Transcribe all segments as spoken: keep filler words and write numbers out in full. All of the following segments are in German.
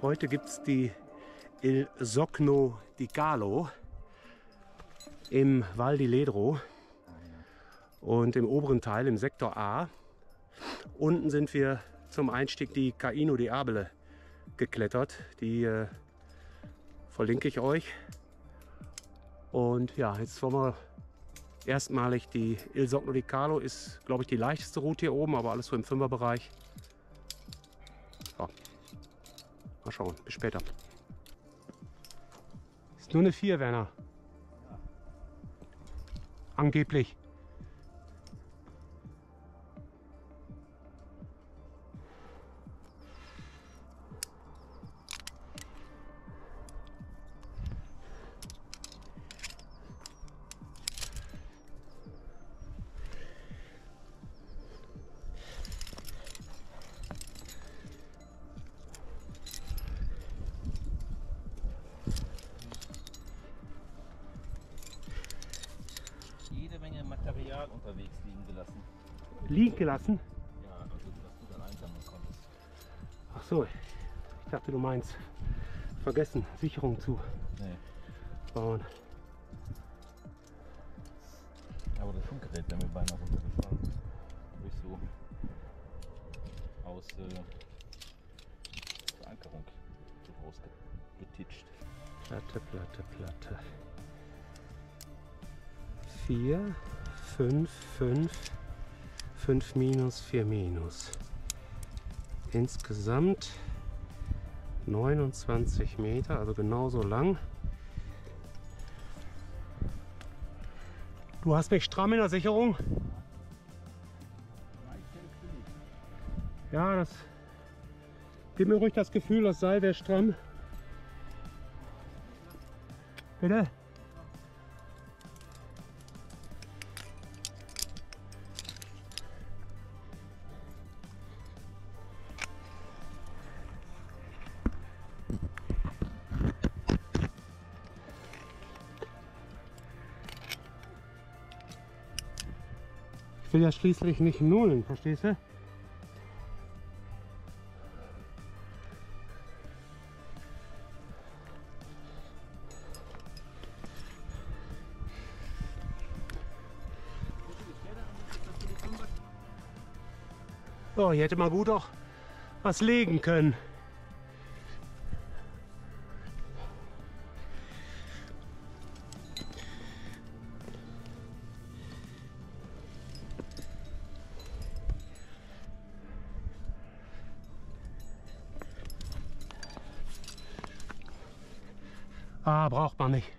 Heute gibt es die Il Sogno di Calo im Val di Ledro und im oberen Teil, im Sektor A. Unten sind wir zum Einstieg die Caino di Abele geklettert. Die äh, verlinke ich euch. Und ja, jetzt wollen wir erstmalig die Il Sogno di Calo. Ist, glaube ich, die leichteste Route hier oben, aber alles so im Fünferbereich. Ja. Mal schauen, bis später. Ist nur eine vier, Werner. Angeblich. Jede Menge Material unterwegs liegen gelassen. Liegen gelassen? Ja, also dass du dann einsammeln konntest. Ach so, ich dachte, du meinst vergessen, Sicherung zu Nee. bauen. Aber das Funkgerät wäre mir beinahe runtergefallen. Durch so aus äh, Verankerung so rausgetitscht. Platte, Platte, Platte. vier, fünf, fünf, fünf minus, vier minus. Insgesamt neunundzwanzig Meter, also genauso lang. Du hast mich stramm in der Sicherung? Ja, das gibt mir ruhig das Gefühl, das Seil wäre stramm. Bitte? Ich will ja schließlich nicht nullen, verstehst du? Oh, hier hätte man gut auch was legen können. Ah, braucht man nicht.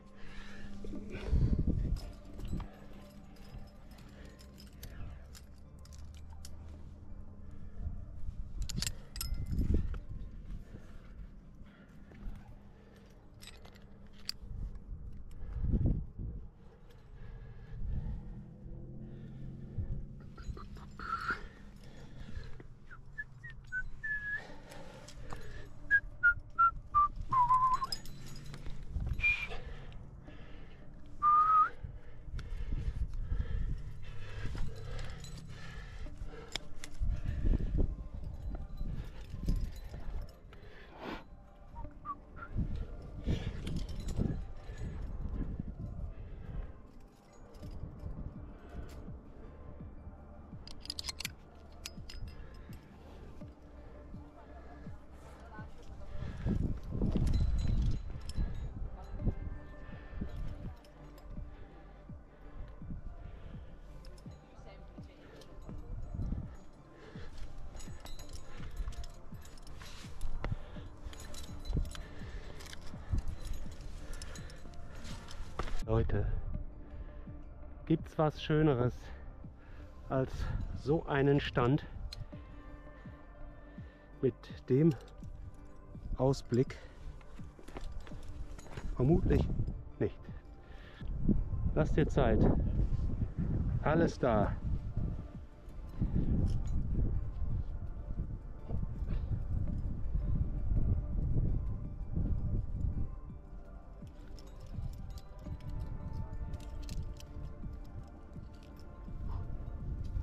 Leute, gibt's was Schöneres als so einen Stand mit dem Ausblick? Vermutlich nicht. Lass dir Zeit. Alles da.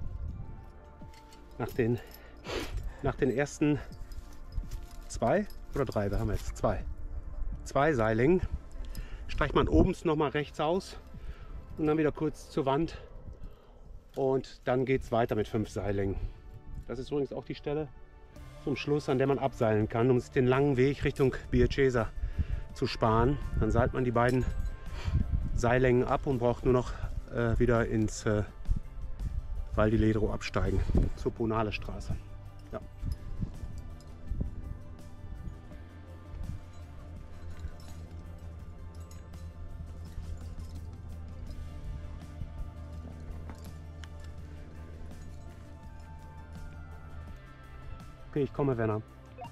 Nach den, nach den ersten zwei, Oder drei, wir haben jetzt zwei. Zwei Seillängen. Streicht man oben noch mal rechts aus und dann wieder kurz zur Wand. Und dann geht es weiter mit fünf Seillängen. Das ist übrigens auch die Stelle zum Schluss, an der man abseilen kann, um sich den langen Weg Richtung Bircesa zu sparen. Dann seilt man die beiden Seillängen ab und braucht nur noch äh, wieder ins äh, Val di Ledro absteigen, zur Ponale Straße. Ja. Okay, ich komme, Werner.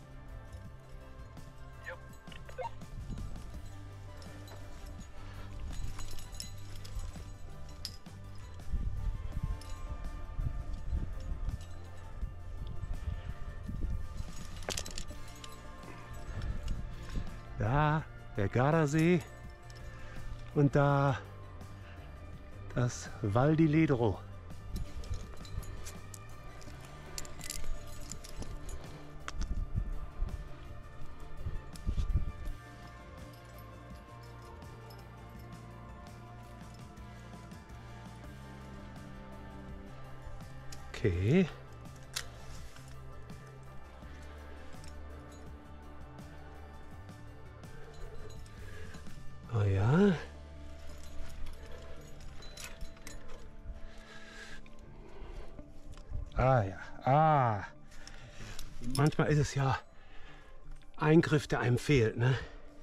Da der Gardasee und da das Val di Ledro. Okay. Oh ja. Ah ja. Ah. Manchmal ist es ja ein Griff, der einem fehlt, ne?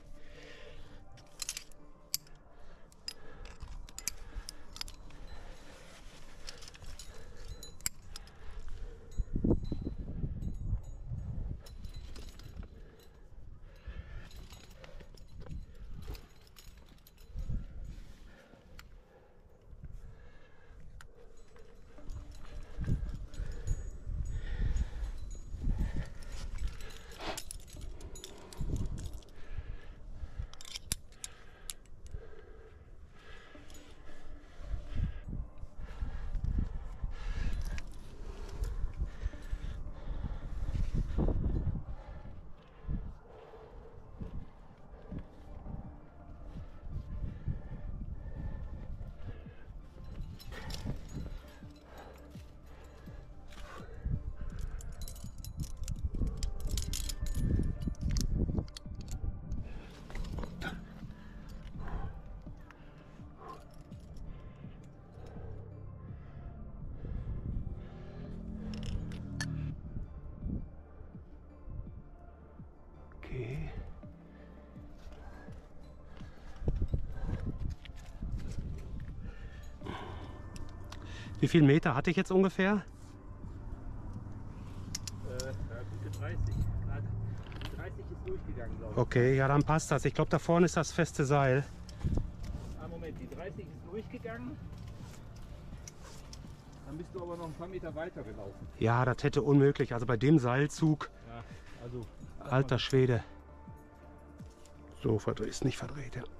Okay. Wie viele Meter hatte ich jetzt ungefähr? Äh, ja, gute dreißig. dreißig ist durchgegangen, glaube ich. Okay, ja, dann passt das. Ich glaube, da vorne ist das feste Seil. Ah, Moment, die dreißig ist durchgegangen. Dann bist du aber noch ein paar Meter weiter gelaufen. Ja, das hätte unmöglich. Also bei dem Seilzug, Ja, also. alter Schwede. So, verdreht, ist nicht verdreht, ja.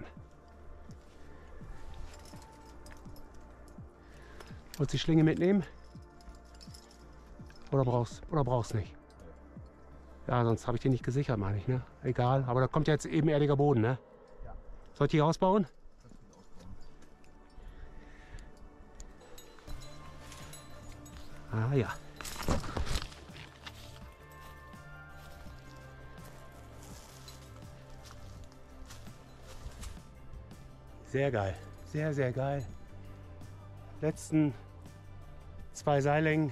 Wolltest du die Schlinge mitnehmen? Oder brauchst oder brauchst nicht? Ja, sonst habe ich die nicht gesichert, meine ich, ne? Egal, aber da kommt ja jetzt ebenerdiger Boden, ne? Ja. Soll ich die ausbauen? Ah ja. Sehr geil, sehr, sehr geil. Letzten zwei Seillängen.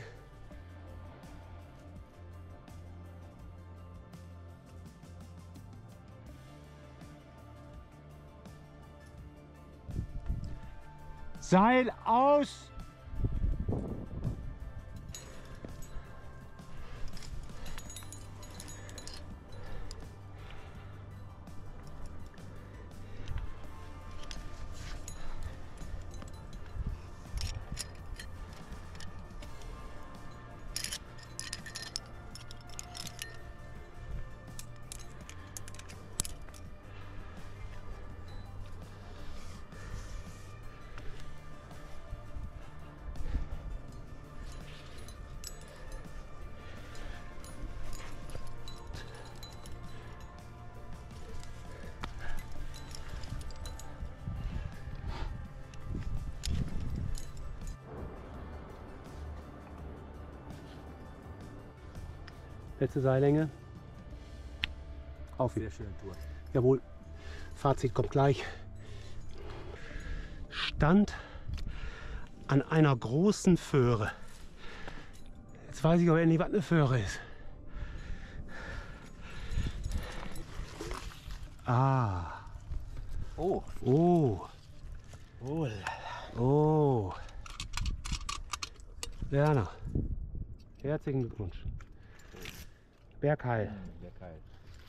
Seil aus! Letzte Seillänge. Auf Sehr schöne Tour. Jawohl. Fazit kommt gleich. Stand an einer großen Föhre. Jetzt weiß ich aber endlich, was eine Föhre ist. Ah. Oh. Oh. Oh. Oh. Werner. Herzlichen Glückwunsch. Bergheil. Sehr geil.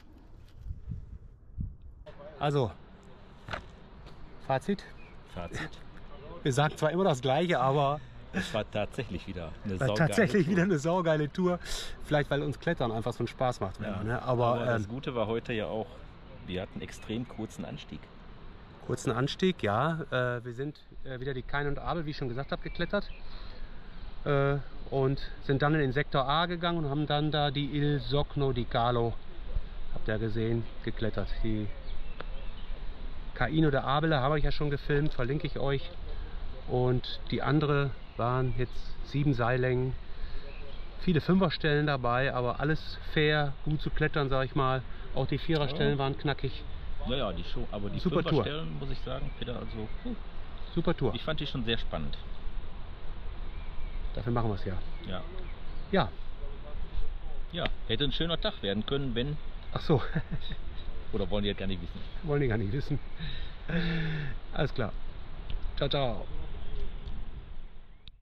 Also, Fazit. Fazit. Wir sagen zwar immer das Gleiche, aber Es war tatsächlich wieder eine war saugeile tatsächlich Tour. wieder eine saugeile Tour. Vielleicht, weil uns Klettern einfach so einen Spaß macht. Ja. Ne? Aber, Aber, das ähm, Gute war heute ja auch, wir hatten extrem kurzen Anstieg. kurzen Anstieg, ja. Äh, wir sind äh, wieder die Kain und Abel, wie ich schon gesagt habe, geklettert. Äh, und sind dann in den Sektor A gegangen und haben dann da die Il Sogno di Calo, habt ihr gesehen, geklettert. Die Kain oder Abele habe ich ja schon gefilmt, verlinke ich euch. Und die andere waren jetzt sieben Seillängen, viele Fünferstellen dabei, aber alles fair, gut zu klettern, sage ich mal. Auch die Viererstellen Ja. waren knackig. Naja, die Show, aber die Super Tour. Fünferstellen, muss ich sagen, Peter, also puh, Super Tour. ich fand die schon sehr spannend. Dafür machen wir es ja. Ja. Ja, Ja, hätte ein schöner Tag werden können, wenn. ach so, Oder wollen die das gar nicht wissen? wollen die gar nicht wissen. Alles klar. Ciao, ciao.